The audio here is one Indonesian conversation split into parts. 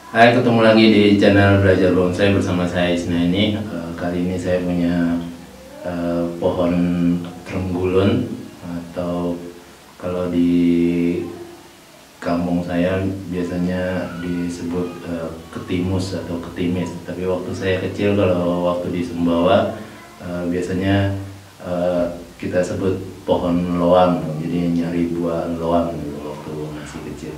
Hai, ketemu lagi di channel Belajar Bonsai bersama saya Isnaini. Kali ini saya punya pohon trenggulun, atau kalau di kampung saya biasanya disebut ketimus atau ketimis. Tapi waktu saya kecil, kalau waktu di Sumbawa, biasanya kita sebut pohon loang. Jadi nyari buah loang dulu waktu masih kecil.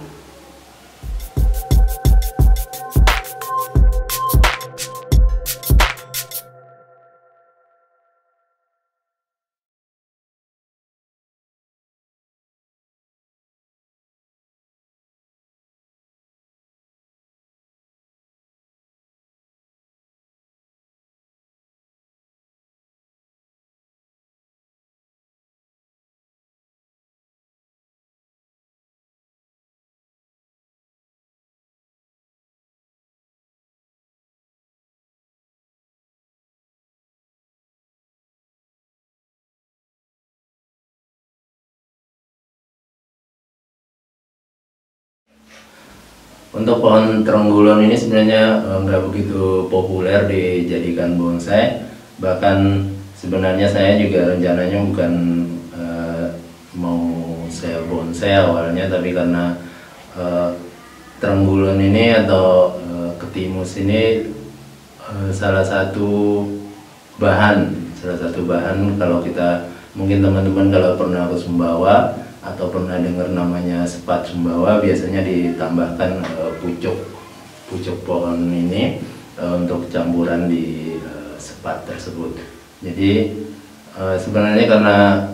Untuk pohon trenggulun ini sebenarnya nggak begitu populer dijadikan bonsai. Bahkan sebenarnya saya juga rencananya bukan mau saya bonsai awalnya, tapi karena trenggulun ini atau ketimus ini salah satu bahan kalau kita, mungkin teman-teman kalau pernah ke Sumbawa atau pernah dengar namanya sepat Sumbawa, biasanya ditambahkan pucuk pohon ini untuk campuran di sepat tersebut. Jadi sebenarnya karena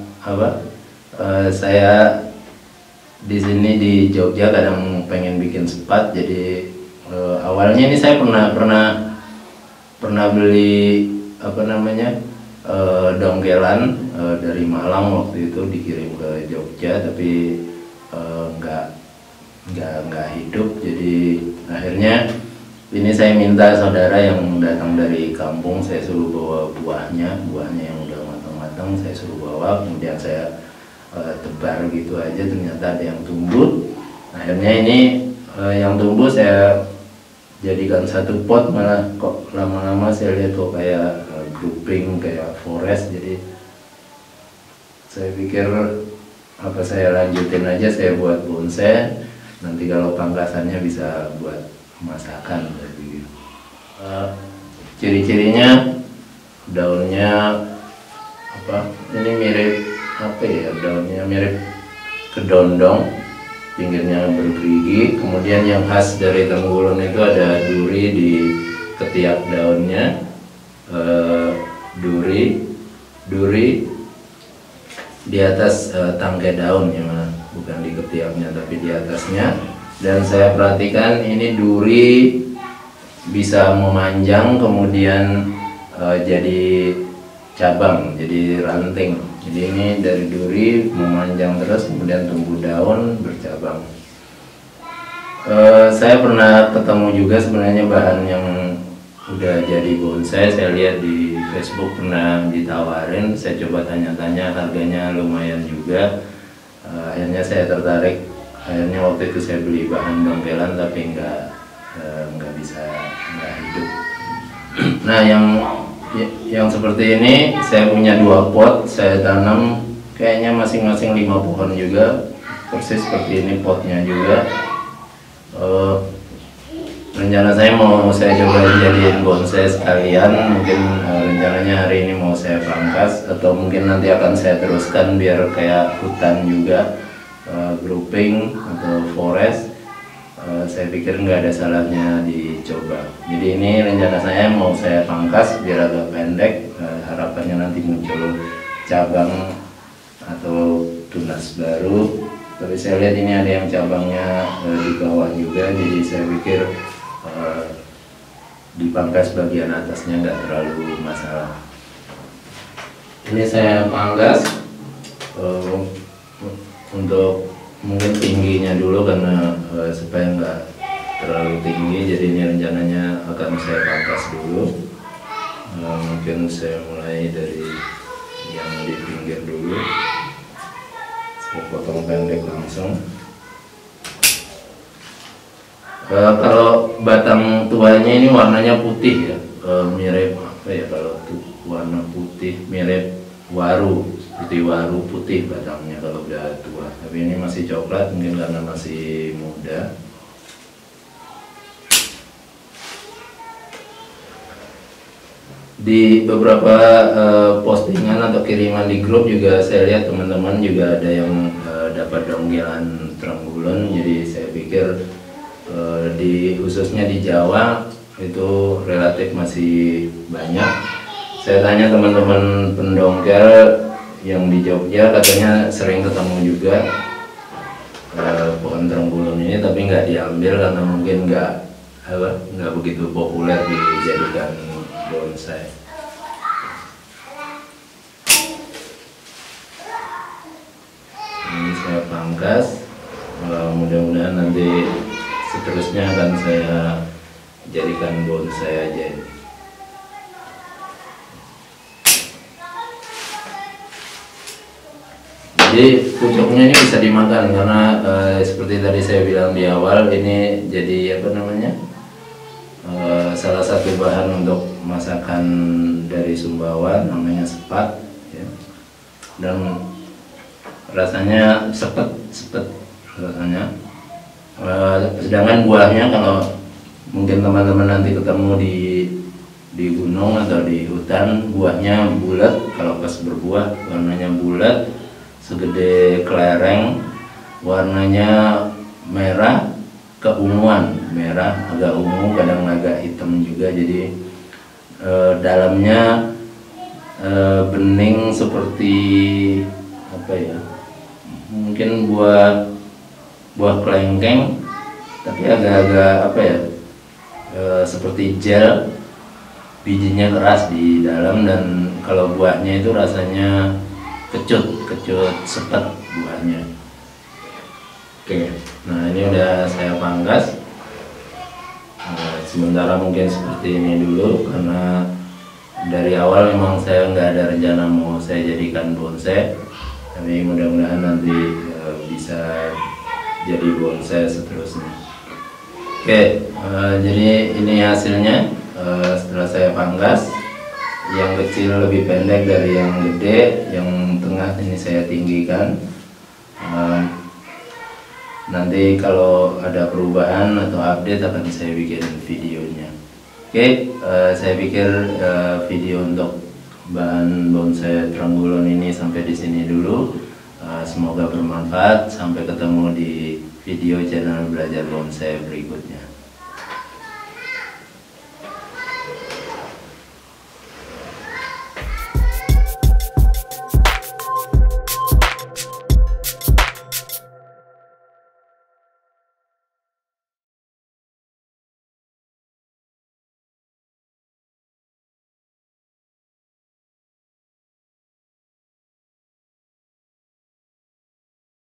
saya di sini di Jogja kadang pengen bikin sepat, jadi awalnya ini saya pernah beli dongkelan dari Malang, waktu itu dikirim ke Jogja, tapi nggak hidup. Jadi akhirnya ini saya minta saudara yang datang dari kampung, saya suruh bawa buahnya yang udah matang-matang, saya suruh bawa, kemudian saya tebar gitu aja, ternyata ada yang tumbuh. Akhirnya ini yang tumbuh saya jadikan satu pot, malah kok lama-lama saya lihat kok kayak grouping, kayak forest. Jadi saya pikir saya lanjutin aja, saya buat bonsai, nanti kalau pangkasannya bisa buat masakan. Ciri-cirinya daunnya ini mirip daunnya mirip kedondong, pinggirnya bergerigi. Kemudian yang khas dari trenggulun itu ada duri di ketiak daunnya, duri di atas tangkai daun, ya, bukan di ketiaknya tapi di atasnya. Dan saya perhatikan ini duri bisa memanjang, kemudian jadi cabang, jadi ranting. Jadi ini dari duri memanjang terus, kemudian tumbuh daun, bercabang. Saya pernah ketemu juga sebenarnya bahan yang udah jadi bonsai, saya lihat di Facebook pernah ditawarin, saya coba tanya-tanya, harganya lumayan juga. Akhirnya saya tertarik, akhirnya waktu itu saya beli bahan dongkelan, tapi nggak hidup. Nah, yang seperti ini saya punya 2 pot, saya tanam kayaknya masing-masing 5 pohon juga, persis seperti ini potnya juga. Rencana saya mau saya coba jadiin bonsai sekalian, mungkin rencananya hari ini mau saya pangkas, atau mungkin nanti akan saya teruskan biar kayak hutan juga, grouping atau forest. Saya pikir nggak ada salahnya dicoba. Jadi ini rencana saya mau saya pangkas biar agak pendek, harapannya nanti muncul cabang atau tunas baru. Tapi saya lihat ini ada yang cabangnya di bawah juga, jadi saya pikir dipangkas bagian atasnya nggak terlalu masalah. Ini saya pangkas untuk mungkin tingginya dulu, karena supaya nggak terlalu tinggi. Jadi ini rencananya akan saya pangkas dulu. Mungkin saya mulai dari yang di pinggir dulu, saya potong pendek langsung. Kalau batang tuanya ini warnanya putih ya, mirip apa ya, kalau tuh warna putih mirip waru, seperti waru putih batangnya kalau udah tua. Tapi ini masih coklat, mungkin karena masih muda. Di beberapa postingan atau kiriman di grup juga saya lihat teman-teman juga ada yang dapat donggelan Trenggulen. Jadi saya pikir khususnya di Jawa itu relatif masih banyak. Saya tanya teman-teman pendongkel yang di Jogja, katanya sering ketemu juga pohon Trenggulen ini, tapi nggak diambil karena mungkin nggak begitu populer dijadikan bonsai. Ini saya pangkas, mudah-mudahan nanti seterusnya akan saya jadikan bonsai aja ini. Jadi pucuknya ini bisa dimakan karena seperti tadi saya bilang di awal, ini jadi apa namanya, salah satu bahan untuk masakan dari Sumbawa, namanya sepat ya. Dan rasanya sepet rasanya. Sedangkan buahnya, kalau mungkin teman-teman nanti ketemu di gunung atau di hutan, buahnya bulat. Kalau pas berbuah warnanya bulat, segede kelereng, warnanya merah keunguan, merah agak ungu, kadang agak hitam juga. Jadi dalamnya bening seperti apa ya, mungkin buah kelengkeng, tapi agak-agak apa ya, seperti gel, bijinya keras di dalam, dan kalau buahnya itu rasanya kecut sepet buahnya. Oke, nah ini udah saya pangkas. Sementara mungkin seperti ini dulu, karena dari awal memang saya nggak ada rencana mau saya jadikan bonsai, tapi mudah-mudahan nanti bisa jadi bonsai seterusnya. Oke, jadi ini hasilnya setelah saya pangkas. Yang kecil lebih pendek dari yang gede, yang tengah ini saya tinggikan. Nanti kalau ada perubahan atau update akan saya bikin videonya. Oke, saya pikir video untuk bahan bonsai Trenggulen ini sampai di sini dulu. Semoga bermanfaat. Sampai ketemu di video channel Belajar Bonsai berikutnya.